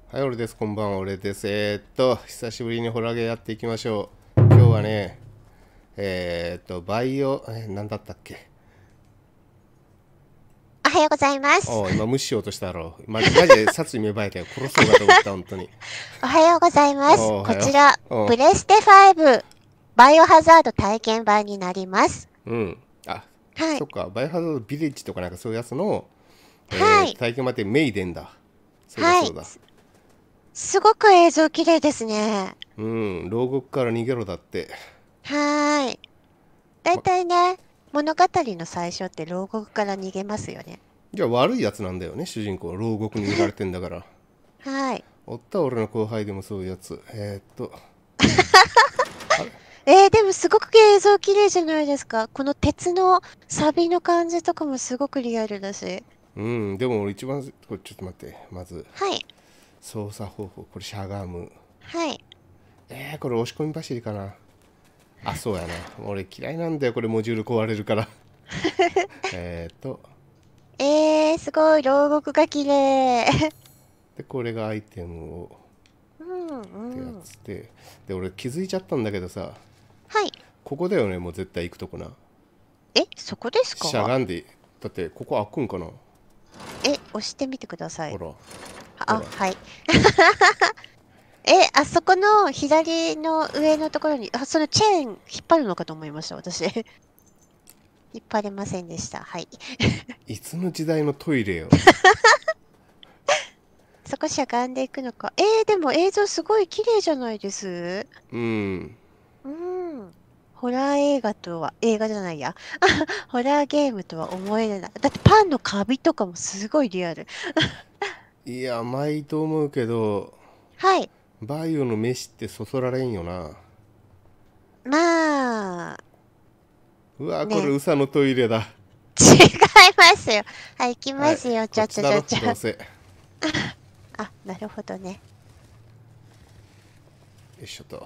はい、俺です。こんばんは、俺です。久しぶりにホラゲーやっていきましょう。今日はね、バイオ、なんだったっけ。 おはようございます。 今無視しようとしたろ。マジで殺意芽生えたよ。殺そうかと思った、本当に。 おはようございます。 おはよこちら、 う。 プレステ5、バイオハザード体験版になります。 うん。あ、 はい。 そっか、バイオハザードビレッジとかなんかそういうやつの、 はい。 体験版ってメイデンだ。そうだはい。 そうだ。 すごく映像綺麗ですね。 うん、牢獄から逃げろだって。 はーい。だいま、 たいね、物語の最初って牢獄から逃げますよね。 じゃあ悪いやつなんだよね、主人公。牢獄に入れられてんだから。 はい。 おった俺の後輩でもそういうやつ。あれでもすごく映像綺麗じゃないですか。この鉄の錆の感じとかもすごくリアルだし。 うん、でも俺一番、これちょっと待って、まず、 はい。 操作方法、これしゃがむ。 はい。 これ押し込み走りかな。あ、そうやな。俺嫌いなんだよ、これモジュール壊れるから。えーっと、 すごい、牢獄が綺麗。 で、これがアイテムを、 うんってやうん。 つで、俺気づいちゃったんだけどさ、 はい。 ここだよね、もう絶対行くとこな。 そこですか？ しゃがんで、だってここ開くんかな。 押してみてください。 ほら、ほあ、 ら。 はい。あそこの左の上のところに、そのチェーン引っ張るのかと思いました、私。引っ張れませんでした。はい。 いつの時代のトイレよ。 そこしゃがんでいくのか。でも映像すごい綺麗じゃないです？ うん。 うん。ホラー映画とは、映画じゃないや。ホラーゲームとは思えない。だってパンのカビとかもすごいリアル。 いや、甘いと思うけど、 はい。 バイオの飯ってそそられんよな。 まあ、 うわ、これね。 ウサのトイレだ。 違いますよ。はい、行きはい、 ますよ。ちゃちこっちだろ、 ゃちゃちゃ。 どうせ。よあ、なるほどね。 いしょと。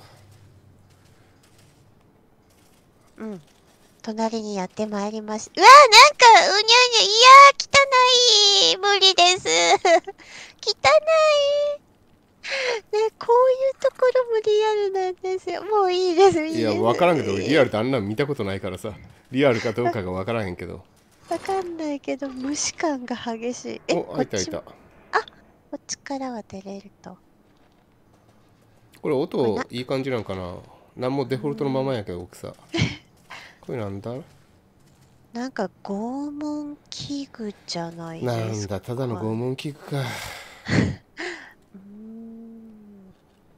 うん。隣にやってまいります。うわなんか、うにゃうにゃ、いやー、汚い。無理です。汚い。ね、こういうところもリアルなんですよ。もういいです、 いや、 いいわからんけど、俺リアルです。 であんなん見たことないからさ。リアルかどうかがわからへんけど。 わかんないけど、無視感が激しい。 お、開いた開いた。 こっちも、あ、こっちからは出れると。 これこれな、 音いい感じなんかな。なんもうーデフォルトのままん、 やけど、奥さ。これなんだ。 なんか拷問器具じゃないですなんだ、ただのか。 拷問器具か。 うーん。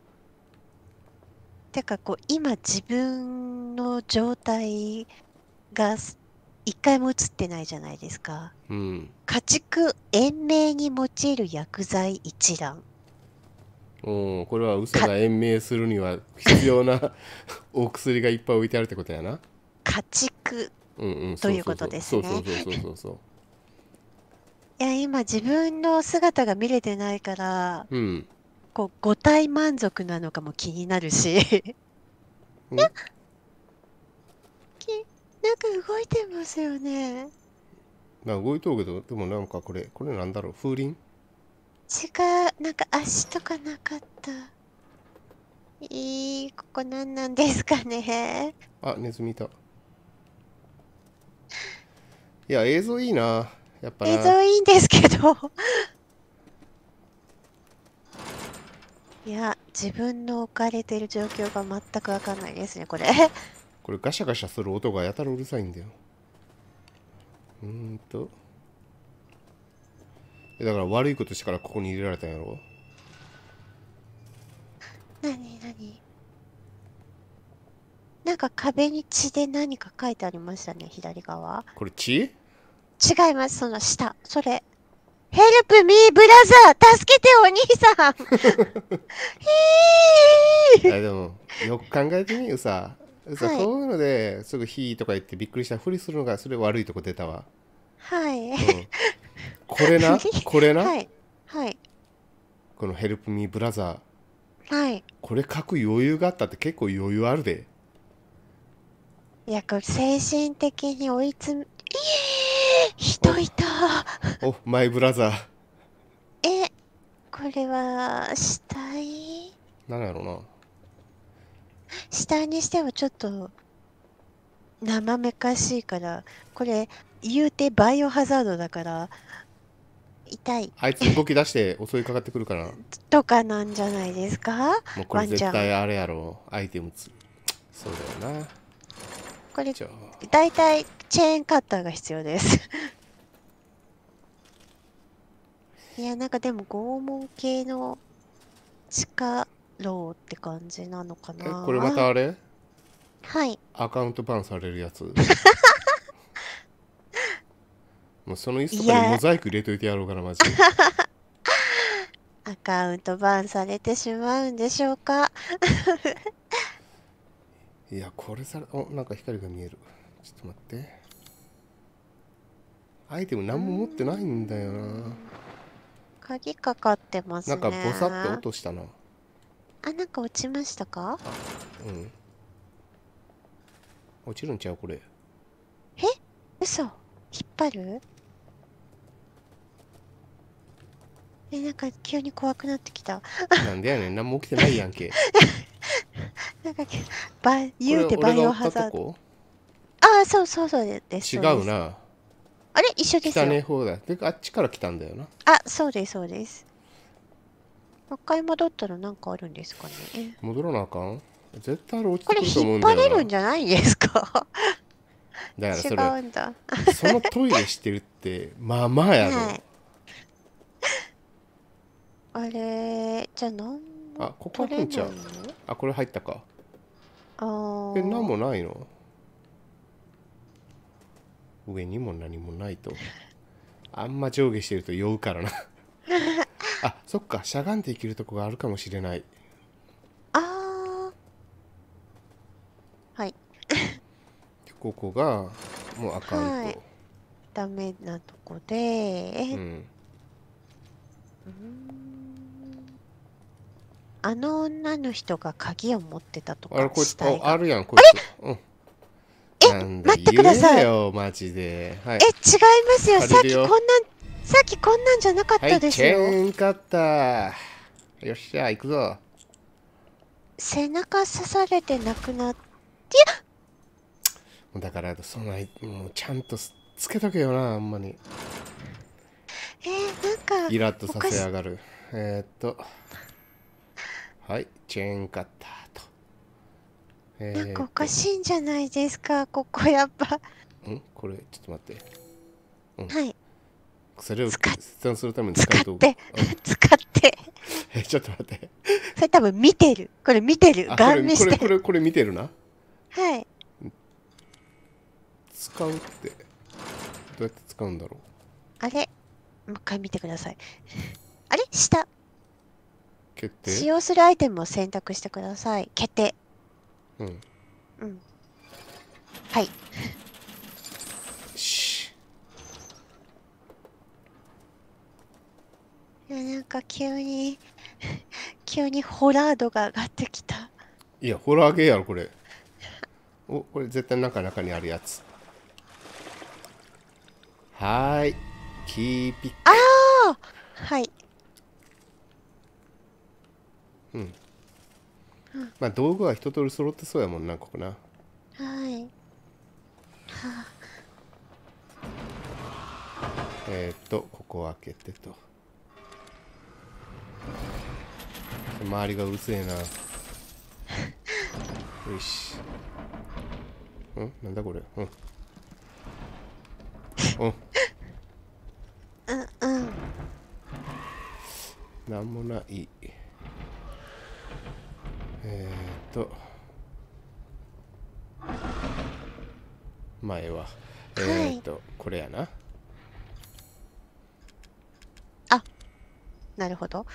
てか今自分の状態が一回も映ってないじゃないですか。 うん。 家畜延命に用いる薬剤一覧。 おこれはウサか、 が延命するには必要なお薬がいっぱい置いてあるってことやな。 家畜うんうん、 ということそうそうそう。 ですね。 そうそうそうそうそうそいや、今自分の姿が見れてないから、 う。うん。 五体満足なのかも気になるし。 んきなんか動いてますよね。 動いとうけど、でもなんかこれなんだろう、風鈴。 違う、なんか足とかなかった。ここ何なんですかね。 あ、ネズミいた。いや、映像いいな。やっぱ映な。 像いいんですけど。いや、自分の置かれてる状況が全くわかんないですね、これ。 これガシャガシャする音がやたらうるさいんだよ。うーんと。だから悪いことしてからここに入れられたんやろ。 何なんか壁に血で何か書いてありましたね、左側。 これ血。 違います、その下。それ。ヘルプミーブラザー助けてお兄さんひーでも、よく考えてみるさ。 はい。 こういうのですぐ「ヒー」とか言ってびっくりしたふりするのがそれ悪いとこ出たわ。 はい。 うん。これな、これな、 はい。はい。 この「ヘルプミーブラザー」。 はい。 これ書く余裕があったって結構余裕あるで。 いや、これ精神的に追い詰め、人お、 いた。 マイブラザー。 え、 これは死体なんやろな。 死体にしてはちょっと生めかしいから、これ言うてバイオハザードだから痛いあいつ動き出して襲いかかってくるから。 とかなんじゃないですか。 もうこれワンちゃん。 絶対あれやろ。アイテムそうだよな。 これじゃあだいたいチェーンカッターが必要ですいや、なんかでも拷問系の地下牢って感じなのかな。 これまたあれはい。 アカウントバンされるやつもうその椅子といや、 かにモザイク入れといてやろうかな、マジで。 アカウントバンされてしまうんでしょうか。 いや、これなんか光が見える。ちょっと待って。アイテム何も持ってないんだよな。 鍵かかってますね。 なんかボサって落としたな。 あ、なんか落ちましたか。 うん。落ちるんちゃうこれ。 嘘。引っ張る。なんか急に怖くなってきた。 なんでやねん、何も起きてないやんけ。 なんか言うてバイオハザード。 こああ、そうそうそうです。 違うな。 あれ一緒ですよ。 汚ねえ方だ。てかあっちから来たんだよな。 あ、そうです、そうです。もう一回戻ったらなんかあるんですかね。 戻らなあかん。絶対あれ落ちこれてくると思う引っんだよな。 張れるんじゃないですか。違だからそれ、 うんだ。 そのトイレしてるって、まあまあやろ。 はい。あれ、じゃあなんあ、ここ開くんちゃう。あ、これ入ったか。なんもないの。上にも何もないと。あんま上下してると酔うからなあ、そっか、しゃがんでいけるとこがあるかもしれない。 はい。 ここがもうアカウント、 はい、ダメなとこで、 うん、 あの女の人が鍵を持ってたとか。 あれこいつあるやんこいつ。うん、なんだ待ってください。 言えよマジで。はい、 違いますよ。さっきこんなんじゃなかったですよ。 はい、チェーンカッター。よっしゃ行くぞ。 背中刺されてなくなって。 だからもうちゃんとつけとけよな、あんまり。 なんかイラッとさせやがる。はい、チェーンカッターと。 なんかおかしいんじゃないですか、ここやっぱ。 これちょっと待って。 はい。 それを切断するために使うと。 使ってちょっと待って。 それ多分見てる。これ見てる。ガン見してる。 これ見てるな。 はい。 使うってどうやって使うんだろう。 あれもう一回見てください。あれ下。 決定。 使用するアイテムを選択してください。決定。はい。なんか急にホラー度が上がってきた。 いやホラーゲーやろこれ。これ絶対中にあるやつ。はーい、キーピック。 はい。 まあ道具は一通り揃ってそうやもんな、ここな。 はい。 ここを開けてと。周りがうるせえな。よし。なんだこれ。なんもない。前はこれやな。 なるほど。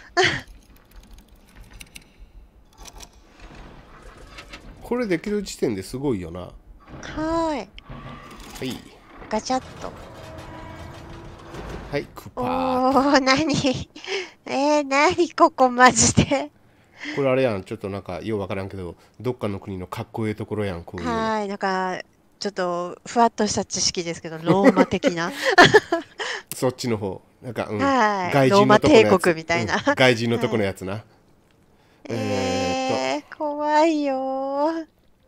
これできる時点ですごいよな。 はい。ガチャッと。 はい、クパー。何何ここマジで。 これあれやん、ちょっとなんかようわからんけど、どっかの国のかっこいいところやん、こういうの。 はい、なんかちょっとふわっとした知識ですけど、ローマ的な。 そっちの方。なんか、 はい。 外人のローマ帝とこのやつ。 国みたいな。 外人のとこはい。 のやつな。えーっと、 怖いよー。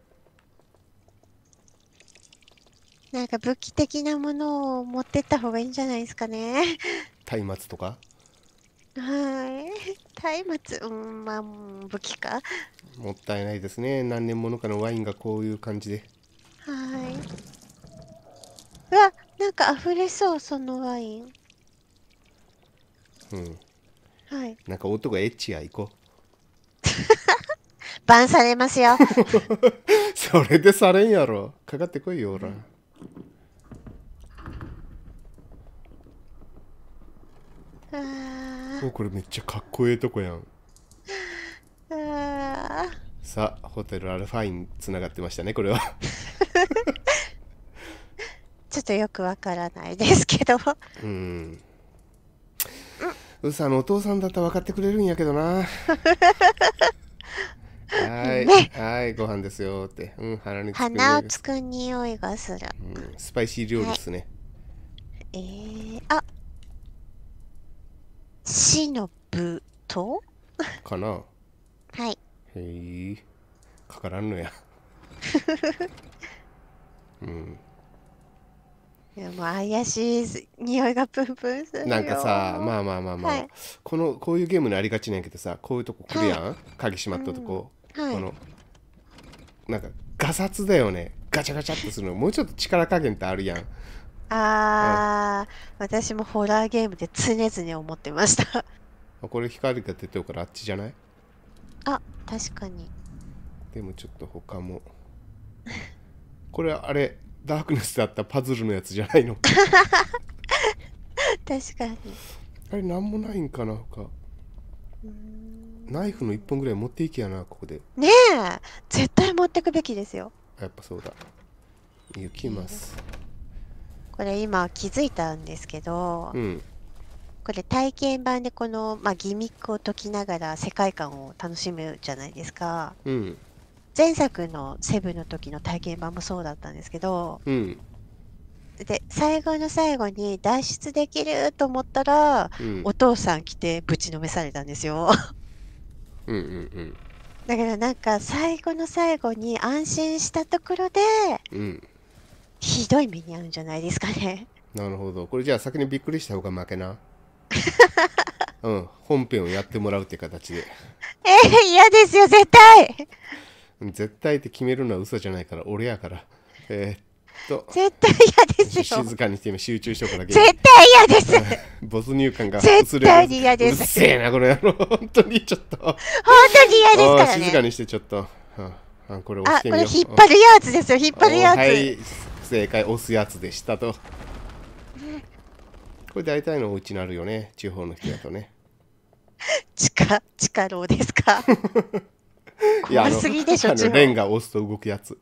なんか武器的なものを持ってった方がいいんじゃないですかね。 松明とか。 はい。松明、まあ、武器か。 もったいないですね。何年ものかのワインがこういう感じで。 はい。うわ、なんか溢れそう、そのワイン。 うん。 はい。 なんか音がエッチや、行こう。 バンされますよ。 それでされんやろ。かかってこいよ、ほら。 あお、これめっちゃかっこええとこやん。 ーあー。 さあ、ホテルアルファインつながってましたね、これは。 ちょっとよくわからないですけど。 うん。うさのお父さんだったら分かってくれるんやけどな。はーい、 ね。 はい、ご飯ですよって。鼻につく匂いです。 鼻をつく匂いがする。 スパイシー料理はい。 ですね。 あ、死のぶとかな。 はい。 へえ、かからんのや。うん。 いや、もう怪しい匂いがプンプンすなんるかさ、 よ。 まあまあまあまあ、 はい。 こういうゲームにありがちなんやけどさ、こういうとこ来るはい。 やん。鍵閉まったとうん。 こ。 はい。 この、なんか、ガサツだよね。ガチャガチャってするの。もうちょっと力加減ってあるやん。あ、 私もホラーゲームで常々思ってました。 これ光が出てるからあっちじゃない？ あ、確かに。 でもちょっと他も。これあれ、ダークネスだったパズルのやつじゃないの？ 確かに。 あれなんもないんかな他。 うーナイフの一ん。 本ぐらい持っていきやな、ここで。 ねえ、絶対持ってくべきですよ。 やっぱそうだ。行きます。 これ今気づいたんですけど、 うん。 これ体験版でこの、まあ、ギミックを解きながら世界観を楽しむじゃないですか。 うん。 前作のセブンの時の体験版もそうだったんですけど、 うん。 で、最後の最後に脱出できると思ったら、 うん。 お父さん来てぶちのめされたんですよ。 うん。うん。 だからなんか最後の最後に安心したところで、 うん。 ひどい目に遭うんじゃないですかね。 なるほど。これじゃあ先にびっくりした方が負けな。うん。本編をやってもらうって形で。 嫌ですよ、絶対。 絶対って決めるのは嘘じゃないから俺やから。えーっと絶対嫌ですよ。 静かにして今集中しとくだけ絶に。 対嫌です。 没入感が薄れる。 絶対に嫌うるです。 せえなこれやろ。本当にちょっと。 本当に嫌ですからね。 静かにしてちょっと。これ押しあ、これてみよう。 引っ張るやつですよ、引っ張るやつ。 はい、正解押すやつでしたと。これ大体のお家にあるよね、地方の人だとね。 地下牢ですか？ いや、 怖すぎでしょ、地レン方。 ガ押すと動くやつ。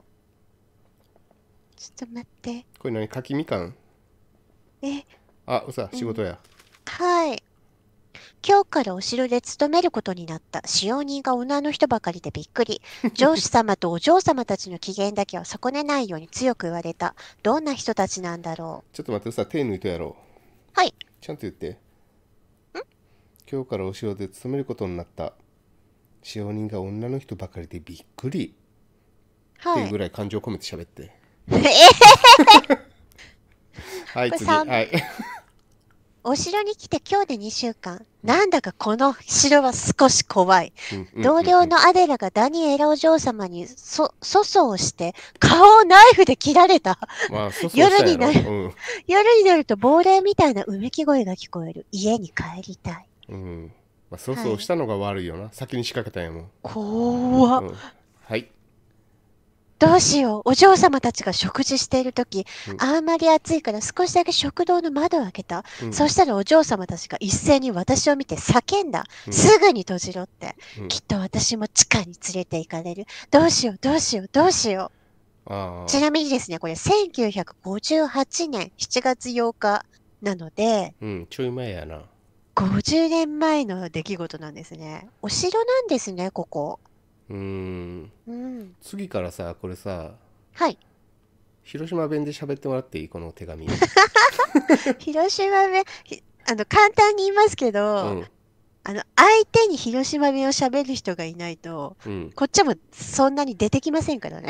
ちょっと待って。 これ何？柿みかん？ え、 あ、仕事や。 はい。今日からお城で勤めることになった使用人が女の人ばかりでびっくり。上司様とお嬢様たちの機嫌だけは損ねないように強く言われた。どんな人たちなんだろちょっと待って手抜いとやろう。 う。はい。 ちゃんと言って。今日からお城で勤めることになった。使用人が女の人ばかりでびっくり。っていうはい。 ぐらい感情込めて喋って。 えはい、 これ次。はい。 お城に来て今日で2週間。なんだかこの城は少し怖い。同僚のアデラがダニエラお嬢様に粗相をして顔をナイフで切られた。 まあ、そうしたやろ。 夜になると亡霊みたいなうめき声が聞こえる。家に帰りたい。 まあ、そうしたのが悪いよな。先に仕掛けたんやもん。 怖っ。 はい。 どうしよう。お嬢様たちが食事しているとき、あんまり暑いから少しだけ食堂の窓を開けた。そしたらお嬢様たちが一斉に私を見て叫んだ。すぐに閉じろって。きっと私も地下に連れて行かれる。どうしよう、どうしよう、どうしよう。ちなみにですね、これ1958年7月8日なので、 ちょい前やな。 50年前の出来事なんですね。お城なんですね、ここ。 次からさこれさ、 はい。 広島弁で喋ってもらっていいこの手紙。 広島弁、簡単に言いますけうど、 ん相手に広島弁を喋る人がいないと、 うんこっちもそんなに出てきませんからね。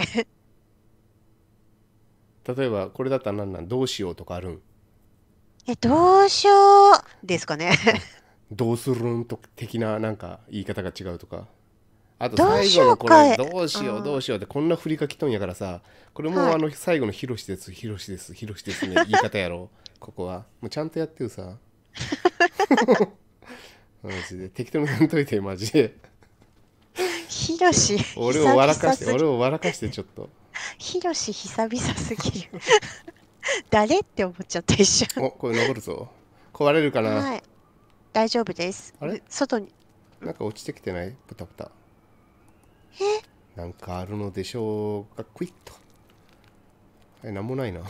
例えばこれだったらどうしようとかあるん？ どうしようですかね。 どうするんと的ななんか言い方が違うとか。あとどう最しよう後のこれか。 どうしようどうしようってこんな振り書きとんやからさ、これもはい。 最後のヒロシですヒロシですヒロシですね言い方やろ。ここはもうちゃんとやってよさ。マジで適当にやんといてマジで。 ひろし、 俺久を笑か 々すぎ。 して俺を笑かしてちょっと。 ひろし、久々すぎる。誰って思っちゃった一瞬。 おこれ残るぞ。壊れるかな。 はい。大丈夫です。 あれ外に。 なんか落ちてきてない？ブタブタえなんかあるのでしょうか。クイッとなんもないな。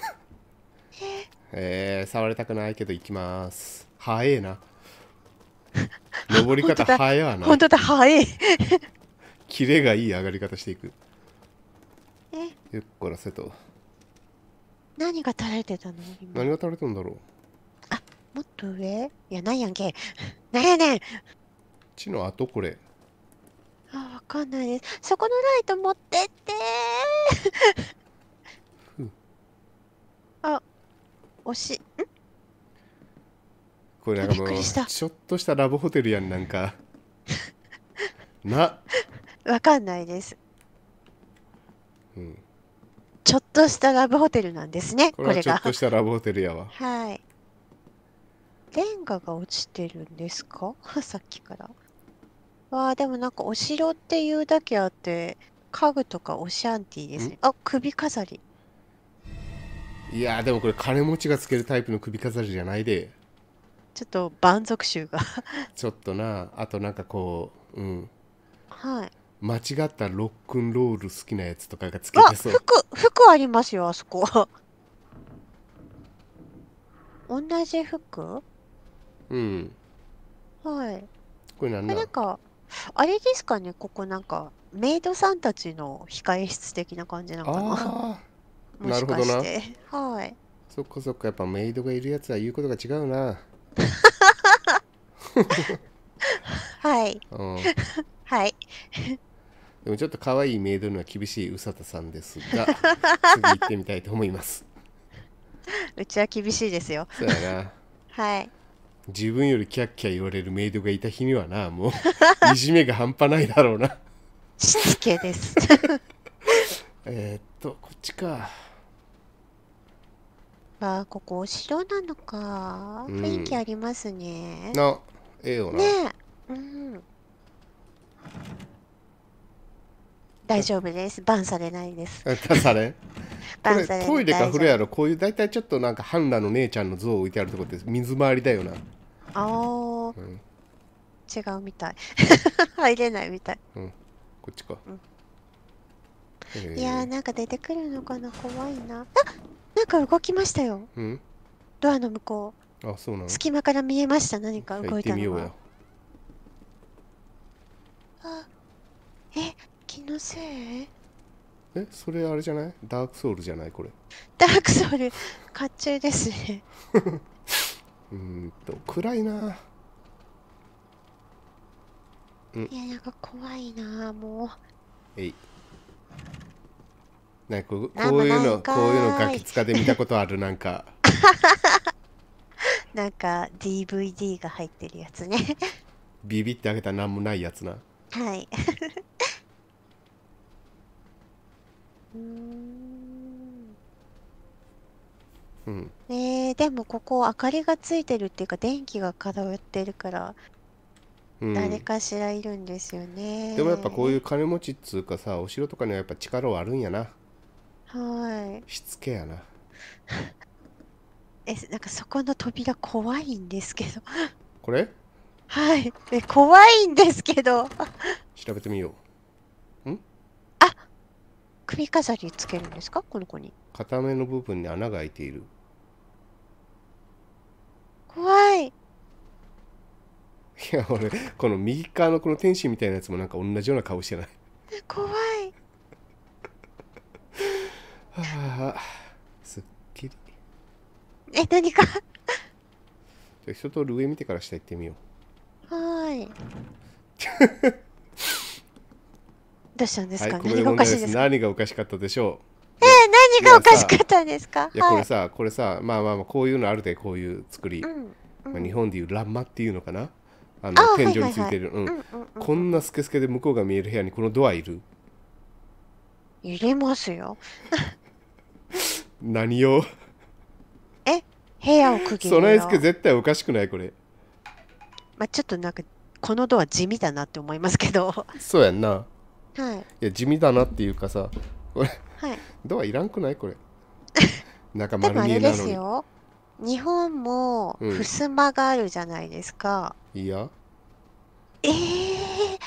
触りたくないけど行きます。早えな。登り方早やな。 本当だ、早い。 キレがいい上がり方していく。 え、 ゆっこらせと。 何が垂れてたの今。 何が垂れてんだろう。 もっと上いや、なんやんけ。なんやねん。 地の後これ。 わかんないです。そこのライト持ってって。惜しい。 これなんかもうびっくりしたちょっとしたラブホテルやんなんか。な。 わかんないです。 うん。 ちょっとしたラブホテルなんですね、 これはちょっが。 としたラブホテルやわ。 はい。レンガが落ちてるんですかさっきから。わあ、でもなんかお城っていうだけあって、家具とかオシャンティーですね。あ、首飾り。 いやーでもこれ金持ちがつけるタイプの首飾りじゃないで。 ちょっと蛮族臭が。 ちょっとな。あとなんかこうはい。 間違ったロックンロール好きなやつとかがつけあ、 てそう。 服ありますよ、あそこ。同じ服うん。 はい。 これなんなんなんか、あれですかね、ここなんか、メイドさんたちの控え室的な感じなんかな。 ああもしなるほどな。 かして。はい。 そっかそっかやっぱメイドがいるやつは言うことが違うな。 はい。 うん。 はい。 でもちょっと可愛いメイドには厳しいうさたさんですが、次行ってみたいと思います。 うちは厳しいですよ。 そうやな。 はい。 自分よりキャッキャ言われるメイドがいた日にはな、もういじめが半端ないだろうな。 しつけです。 こっちか。 あ、ここお城なのか。 うん雰囲気ありますね。 な、ええよな。 ねえ。うん。大丈夫です。バンされないです。 出されんこれバンされない。 トイレか大丈夫。 風呂やろ。こういう大体ちょっとなんかハンナの姉ちゃんの像を置いてあるとこって水回りだよな。 あー、 うん違うみたい。入れないみたい。 こっちか。 うんえいやー、なんか出てくるのかな。怖いな。あ、なんか動きましたよ。 うんドアの向こあ、そうなの。 う。隙間から見えました。何かじゃあ行動いたのがってみようや。。 あ、え、気のせいそれあれじゃない？ダークソウルじゃないこれ。 ダークソウル、甲冑ですね。 暗いな。 いや、なんか怖いな、もえい。なんかこなんもないんかーいういうのガキ使で見たことあるなんか。 う。なんか DVD が入ってるやつね。 ビビってあげたらなんもないやつな。 はい。うーん。でもここ明かりがついてるっていうか電気が漂ってるから誰かしらいるんですよね。 でもやっぱこういう金持ちっつうかさ、お城とかにはやっぱ力はあるんやな。 はい。 しつけやな。 なんかそこの扉怖いんですけど。 これはい。怖いんですけど。 調べてみよう。 首飾りつけるんですかこの子に。 片目の部分に穴が開いている。 怖い。 いや俺この右側のこの天使みたいなやつもなんか同じような顔してない？ 怖い。 はあ、 え、何か。 じゃあ一通り上見てから下行ってみよはい。どうしたんでう。はい、 すか？ ここで何がお問題です。 かしいんですか？ 何がおかしかったでしょう。いや、い何がおやさ、 かしかったんですか？ いやこはい。 れさ、これさ、まあまあまあ、こういうのあるで、こういう作り。 うん。うまあ、日ん。 本でいう欄間っていうのかな。 ああ、 天井はいはいはい。 についてる。うん。 うんうんうんこんなうんうん。 スケスケで向こうが見える部屋にこのドアいる？ 入れますよ。 何を？ え、部屋を区切る備え付けよ。 絶対おかしくないこれ？ まあ、ちょっとなんか、このドア地味だなって思いますけど。はそうやんな。 い。 いや、地味だなっていうかさ、これ、 はい。 ドアいらんくないこれ？中丸でもあれで見えなのに。 すよ。日本も、 うん。 襖があるじゃないですか。 いや、 ええ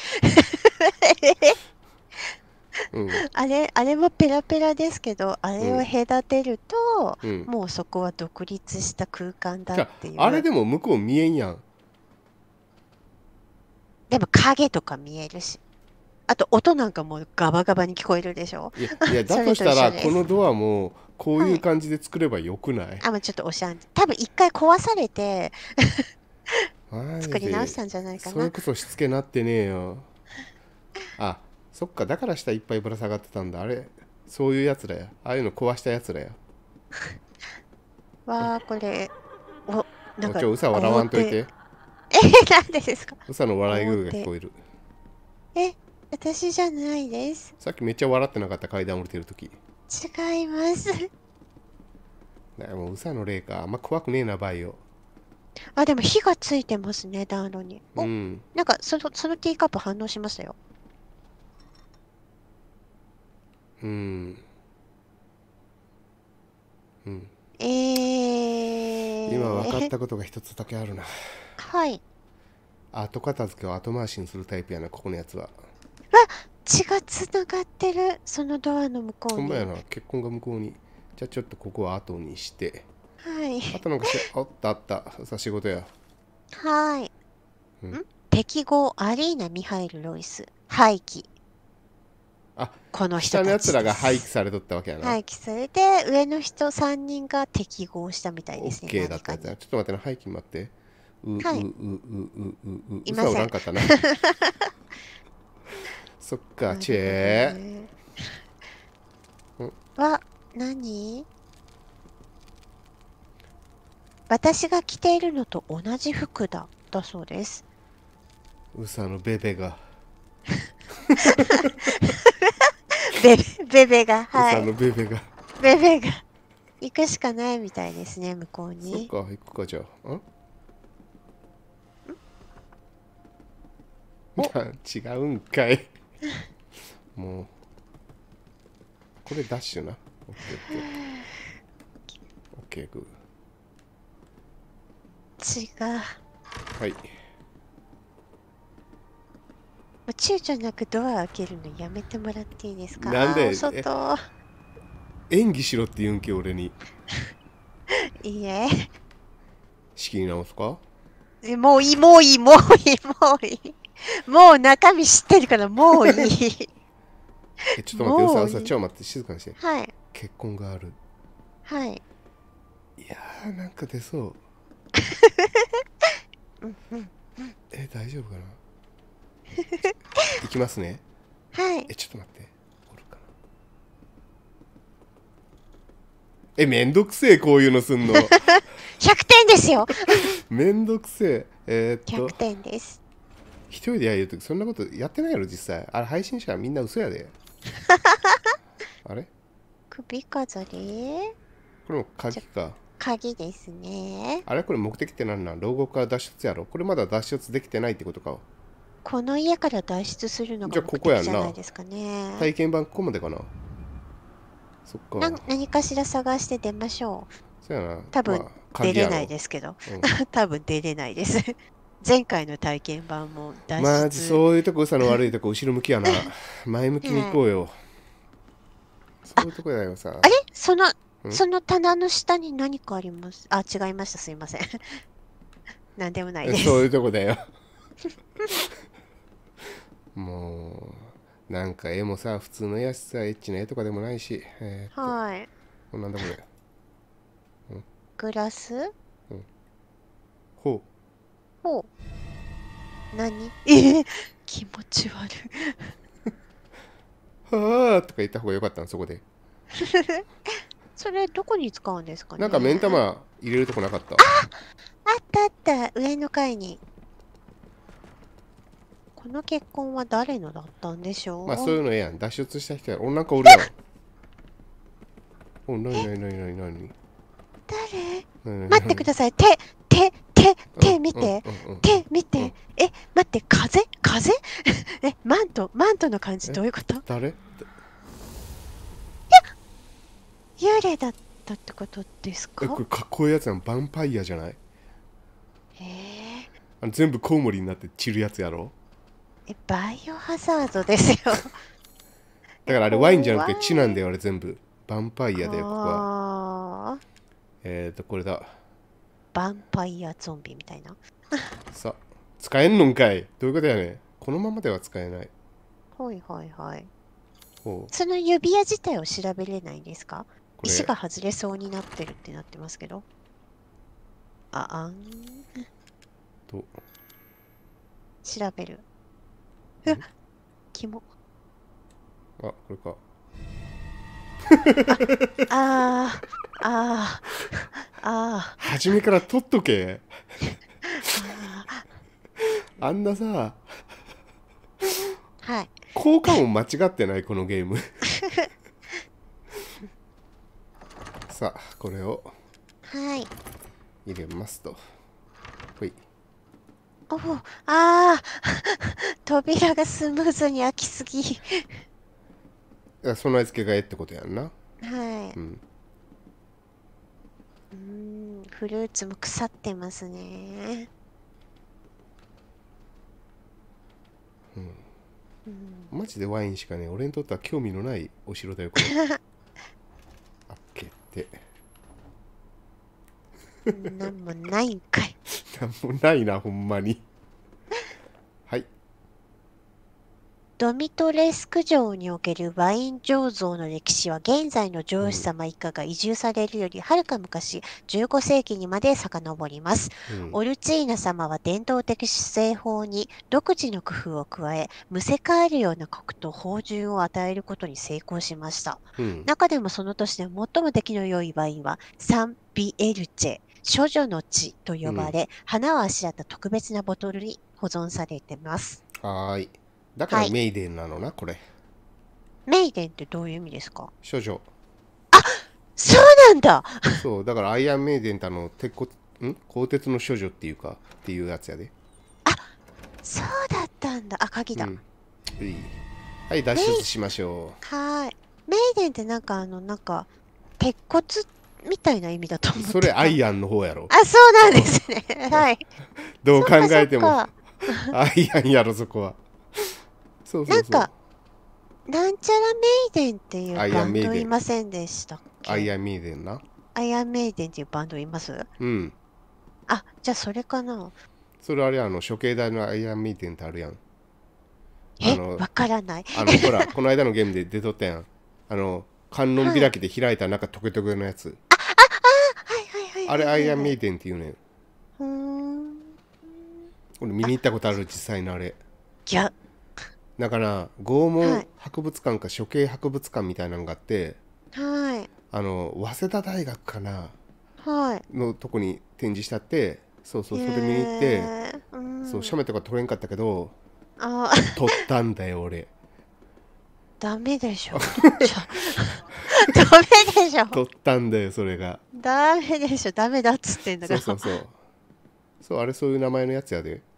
うん。 あれもペラペラですけど、あれをうん。 隔てると、 うん。 もうそこは独立した空間だっじゃあ、あれていう。 でも向こう見えんやん。 でも影とか見えるし。あと音なんかもうガバガバに聞こえるでしょ？ いや、いや、だそれと一としたら、 緒です。 このドアも、こうはい。 いう感じで作ればよくない？ あ、もうちょっとおしゃん。多分一回壊されてマ作ジで。 り直したんじゃないかな。 それこそしつけなってねえよ。あ、そっか、だから下いっぱいぶら下がってたんだ。あれ、そういうやつらや。ああいうの壊したやつらや。 わあ、これ、お、なんか、 うさ笑わんとい表。 て。 なんでですか？ うさの笑い声が聞表。 こえる。 え、私じゃないです。 さっきめっちゃ笑ってなかった？階段降りてるとき。 違います。 もううさの霊か。あんま怖くねえな、バイオ。 あ、でも火がついてますね、暖炉に。お、 うん。 なんか、そのティーカップ反応しましたよ。 うん。うん。今分かっー、 たことが一つだけあるな。 はい。 後片付けを後回しにするタイプやな、ここのやつは。 血がつながってる。そのドアの向こうに。 ほんまやな、結婚が向こうに。じゃあちょっとここは後にして。 はい。 あとなんかあったあった。さあ仕事や。 はい。 うん。 適合アリーナ・ミハイル・ロイス。廃棄。 あ、 この人下のたちやつらが廃棄です。 されとったわけやな。 廃棄されて、上の人3人が適合したみたいオッですね、 ケーだったやつや。 何かに。 ちょっと待ってな、廃棄待って。 はい。いうさおません。 らんかったな。そっか、チなるほどェー。 ね。 うん。 何？私が着ているのと同じ服だ。だそうです。 うさのベベが。 ベベが、 うさはい。 のベベが。 ベベが行くしかないみたいですね、向こうに。 そっか、行くかじゃあ。 お、 違うんかい。もう、これダッシュな。オッケーオッケーオッケー。オッケーグ違う。 ー。はい。 躊躇なくドア開けるのやめてもらっていいですか？あー、おなんで、 外。 演技しろって言うんけ、俺に。 いいえ。 仕切り直すか？ もういい、もういい、もういい、もういい。もう中身知ってるからもういい。 ちょっと待って、 もういい。 ちょっと待って、静かにして。 はい。 結婚がある。 はい。 いやー、なんか出そう。 うんうん。 大丈夫かな？いきますね。 はい。 ちょっと待って。おるかな？めんどくせえ、こういうのすんの。 100点ですよ。 めんどくせえ。 100点です。 一人でやるときそんなことやってないやろ、実際。あれ、配信者はみんな嘘やで。あれ首飾り？ これも鍵か。 鍵ですね。 あれこれ目的って何なん？牢獄から脱出やろ？これまだ脱出できてないってことか。 この家から脱出するのじゃあこが目こやんな。 的じゃないですかね。 体験版ここまでかな。そっか。 何かしら探して出ましょう。 そうやな。 多分まあ、 出れない鍵やろ。 ですけど。 うん。 多分出れないです。前回の体験版も脱マジ出。 そういうとこ嘘の悪いとこ後ろ向きやな。前向きに行はい。 こうよ。そういうとこだよさ。 あれうん。 その棚の下に何かあります。あ、違いました。すいません。なんでもないでそういうす。 とこだよ。もう、なんか絵もさ、普通のやつさ、エッチな絵とかでもないし。 はい。 なんだこれ。 グラスほほう。何気持ち悪い。 う。はあとか言った方がよかったの、そこで。 それどこに使うんですかね。 なんか目ん玉入れるとこなかった？ あったあった、上の階に。この結婚は誰のだったんでしょう。 まあそういうのええやん。脱出した人やろ。お、なんかおるやん。お、なになになになになに。 誰？待ってください。手見て。手見て。待って、風マントの感じどういうこと？ 誰？ 幽霊だったってことですか？ これかっこいいやつやん。ヴァンパイアじゃない？ え全部コウモリになって散るやつやろ。 バイオハザードですよ。 だからあれワインじゃなくて血なんだよ、あれ全部。ヴァンパイアだよ、ここは。これだ。 ヴァンパイアゾンビみたいな。 さあ、使えんのんかい。どういうことやねん。このままでは使えない。 はいはいはい。 ほう。 その指輪自体を調べれないんですか？ これ石が外れそうになってるってなってますけど。 と調べる。キモ。 あ、これか。初めから取っとけ。あんなさ、 はい。 効果音間違ってないこのゲーム。さあ、これをはい。 入れますと。ほい。 扉がスムーズに開きすぎ。 備え付けがええってことやんな。 はい。 うん。 フルーツも腐ってますね。 マジでワインしかね、俺にとっては興味のないお城だよ、これ。開けて。 なんもないんかい。 なんもないな、ほんまに。はい。 ドミトレスク城におけるワイン醸造の歴史は現在の城主様一家が移住されるよりはるか昔15世紀にまで遡ります。オルチーナ様は伝統的製法に独自の工夫を加え、むせ返るようなコクと芳醇を与えることに成功しました。中でもその年で最も出来の良いワインはサン・ビエルチェ、処女の地と呼ばれ、花をあしらった特別なボトルに保存されています。 はーい。だからメイデンなのな、これ。 メイデンってどういう意味ですか？ 処女。 そうなんだ。 そう、だからアイアンメイデンって鋼鉄の処女っていうか、っていうやつやで。 そうだったんだ。鍵だ。 はい、脱出しましょう。はい。メイデンって鉄骨みたいな意味だと思ってた。 それアイアンの方やろ。 そうなんですね。はい。 どう考えてもアイアンやろ、そこは。そう。 なんちゃらメイデンっていうバンドいませんでしたっけ？ アイアンメイデンな。 アイアンメイデンっていうバンドいます？ うん。 じゃあそれかな。 それあれ処刑台のアイアンメイデンってあるやん。 わからない。 ほら、この間のゲームで出とったやん。観音開きで開いた中トゲトゲのやつ。あれアイアンメイデンっていうねん。俺見に行ったことある、実際のあれ。だから拷問博物館か処刑博物館みたいなのがあって、早稲田大学かなのとこに展示したって、それ見に行って、写メとか撮れんかったけど、撮ったんだよ俺。 ダメでしょ。ダメでしょ。 撮ったんだよ、それが。 ダメでしょ。ダメだっつってんだから。 そう、あれそういう名前のやつやで。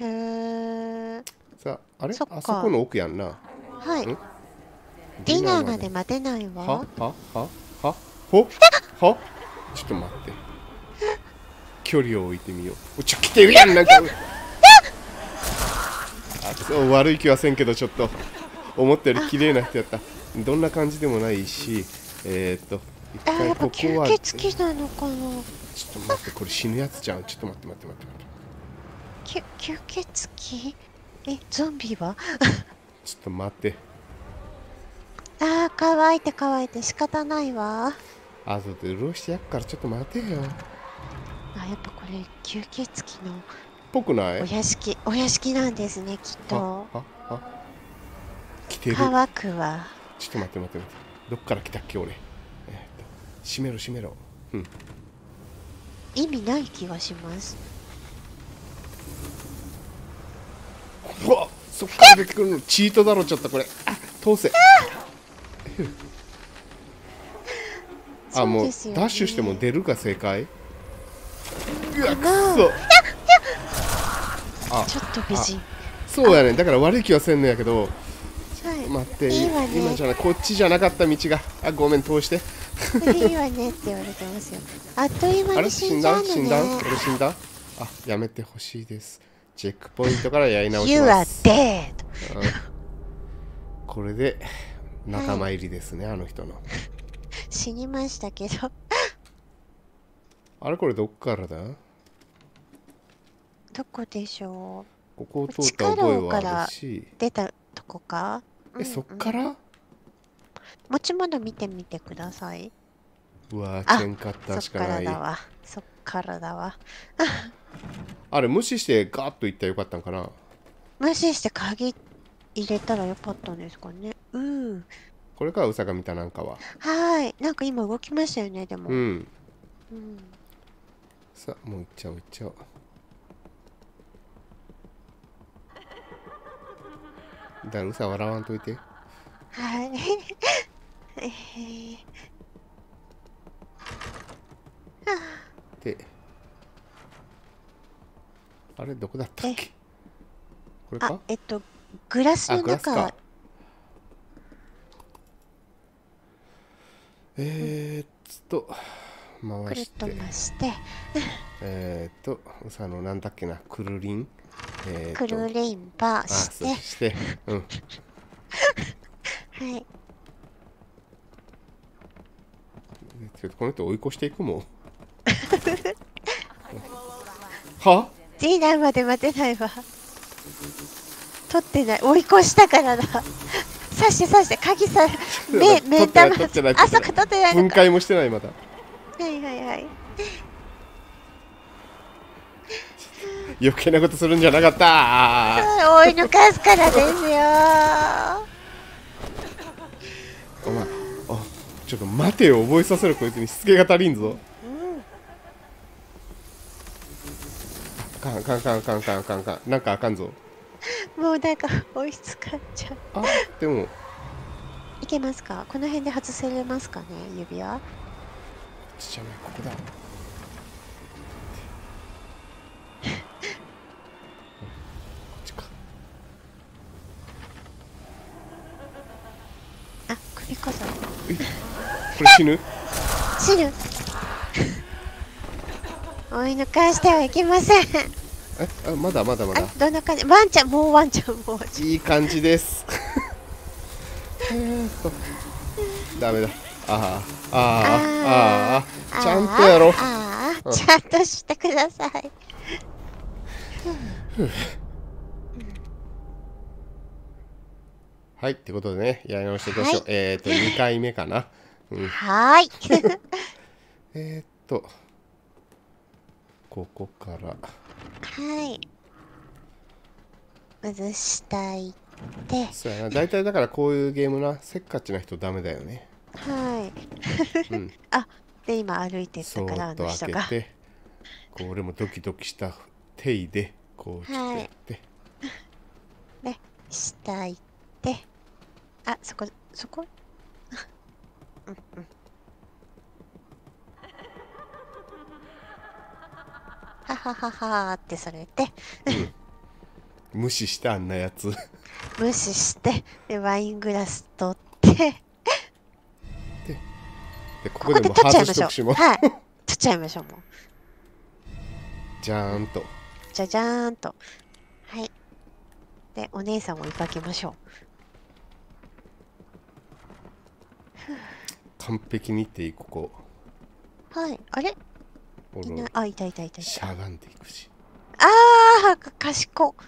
さあ、あれあそこの奥やんな。 はい。ディナーまで待てないわ。 ちょっと待って。距離を置いてみよう。来てるやん、なんか。悪い気はせんけど、ちょっと思ったより綺麗な人やった。どんな感じでもないし、一回ここは吸血鬼なのかな。 ちょっと待って、これ死ぬやつじゃん。ちょっと待って。 吸血鬼？ゾンビは？ ちょっと待って。 乾いて仕方ないわ。 後で潤してやっからちょっと待てよ。 あ、やっぱこれ吸血鬼のぽくない？ お屋敷なんですね、きっと。 来てる。 乾くわ。 ちょっと待って待って待って。どっから来たっけ俺。閉めろ閉めろ。うん。 意味ない気がします。 うわ、そっから出てくるのチートだろちょっとこれ。あ、通せ。あ、もうダッシュしても出るか正解。うわ、くそ。 あ、ちょっと美人。 そうやね。だから悪い気はせんのやけど。待って、 いいわね、 今じゃない、こっちじゃなかった道が。あ、ごめん、通して。 いいわねって言われてますよ。あっという間に死んじゃうのね。 死んだ俺死んだ。あ、やめてほしいです。チェックポイントからやり直し You ま are す。 dead。 これで仲間入りですね、あの人の。 死にましたけど。 あれこれどっからだ？ どこでしょう。 ここを通った覚えはあるし。 出たとこか。 そっから？ 持ち物見てみてください。 うわ、チェンカッターしかない。 そっからだわ。 あれ無視してガーッといったらよかったんかな。 無視して鍵入れたらよかったんですかね。 これかウサが見たなんかは。 はい、なんか今動きましたよね、でも。 さあ、もう行っちゃおう行っちゃおう。だからウサ笑わんといて。 はい。 で、あれどこだったっけ？これか？ グラスの中。 回してウサのなんだっけな、クルリンクルリンバしてはいこの人追い越していくもんは？ D 段まで待てないわ。取ってない、追い越したからだ。刺して鍵さ、目玉、あ、そっか取ってないのか。 分解もしてないまだ。 はい余計なことするんじゃなかった。 追い抜かすからですよ。 お前、ちょっと待てよ、覚えさせる。こいつにしつけが足りんぞ。かんなんかあかんぞ。 もうなんか追いつかっちゃう。 あ、でもいけますか？この辺で外せれますかね、指輪。 ちっちゃめ、ここだ。こっちか。 あ、これこそ。 これ死ぬ追い抜かしてはいけません。 まだどんな感じ？ワンちゃんもういい感じですダメだ。ちゃんとやろう。 ちゃんとしてください。 はい、ってことでね、やり直していきましょう。2回目かな。 はい。 ここから。 はい。まず下行って。 そうやな、大体だからこういうゲームな、せっかちな人ダメだよね。 はい。あ、で今歩いてったからあの人が。 開けて、こう俺もドキドキした手入でこうして、 で下行って、あ、そこははははってされて、 無視してあんなやつ無視してでワイングラス取ってでここで取っちゃいましょう。 はい、取っちゃいましょう。もうじゃーんとじゃじゃーんと。はい。でお姉さんを追いかけましょう。完璧にっていい。ここ。 はい。あれ？あ、いた。 しゃがんでいくし。 賢っ。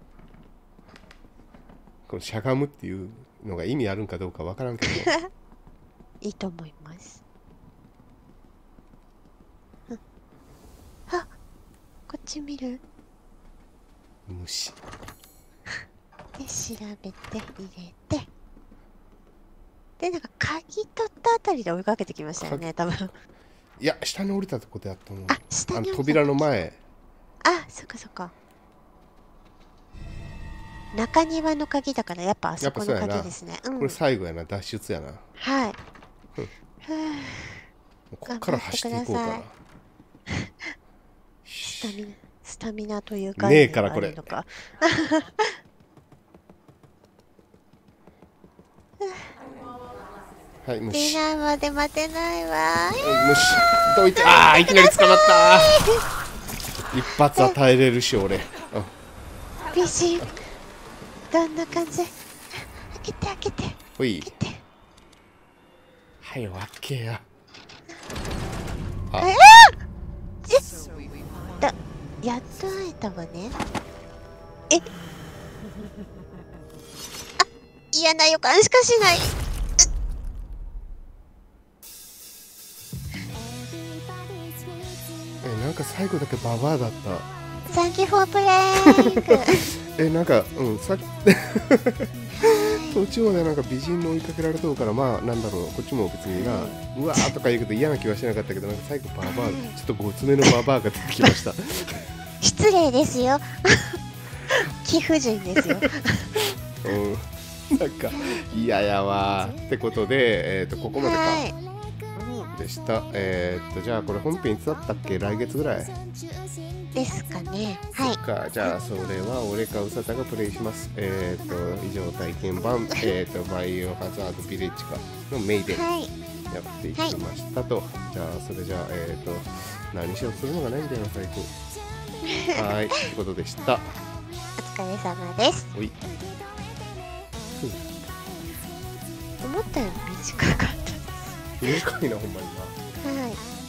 このしゃがむっていうのが意味あるんかどうかわからんけどいいと思います。はこっち見る。 虫で調べて入れて、でなんか鍵取ったあたりで追いかけてきましたよね多分。 いや下に降りたとこでやったの。 あ、下に降りた。 扉の前。 あ、そっかそっか。中庭の鍵だからやっぱあそこの鍵ですね。 これ最後やな、脱出やな。 はい。 こっから走っていこうかな。 スタミナというかねえからこれ。はい、虫。 ディナーまで待てないわ。 虫。どいて、ああ、いきなり捕まった。一発与えれるし、俺。 美人。どんな感じ。開けて開けて。 ほい。はい、わけや。 やっと会えたわね。嫌な予感しかしない。 なんか最後だけババアだった。 サンキューフォープレインなんかさっき途中までなんか美人の追いかけられとるから、まあなんだろう、こっちも別にな、うわーとか言うけど嫌な気はしなかったけど、なんか最後ババア、ちょっとごつめのババアが出てきました。 失礼ですよ。貴婦人ですよ。 なんか嫌やわーってことで、ここまでか。でした。じゃあこれ本編いつだったっけ？来月ぐらいですかね。はい。 そっか、じゃあそれは俺かうさたがプレイします。以上体験版バイオハザードビレッジかのメイデンやっていきましたと。じゃあそれじゃあ何しようするのがないんだよ最近。はい、ということでした。 お疲れ様です。 おい。 思ったより短かったです。 短いなほんまにな。 はい。